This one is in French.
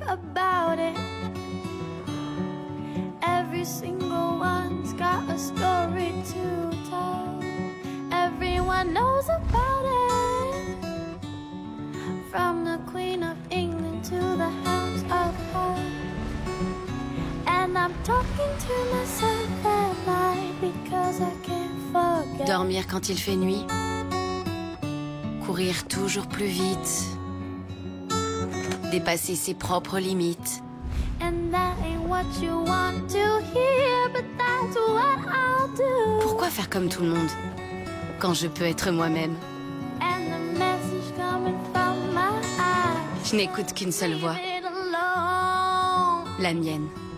about it. Every single one's got a story to tell. Everyone knows about it. From the Queen of England to the House of Hell. And I'm talking to myself at night because I can't forget. Dormir quand il fait nuit. Courir toujours plus vite. Dépasser ses propres limites. And that ain't what you want to hear, but that's what I'll do. Pourquoi faire comme tout le monde quand je peux être moi-même? And the message coming from my eyes. Je n'écoute qu'une seule voix, Leave it alone. la mienne.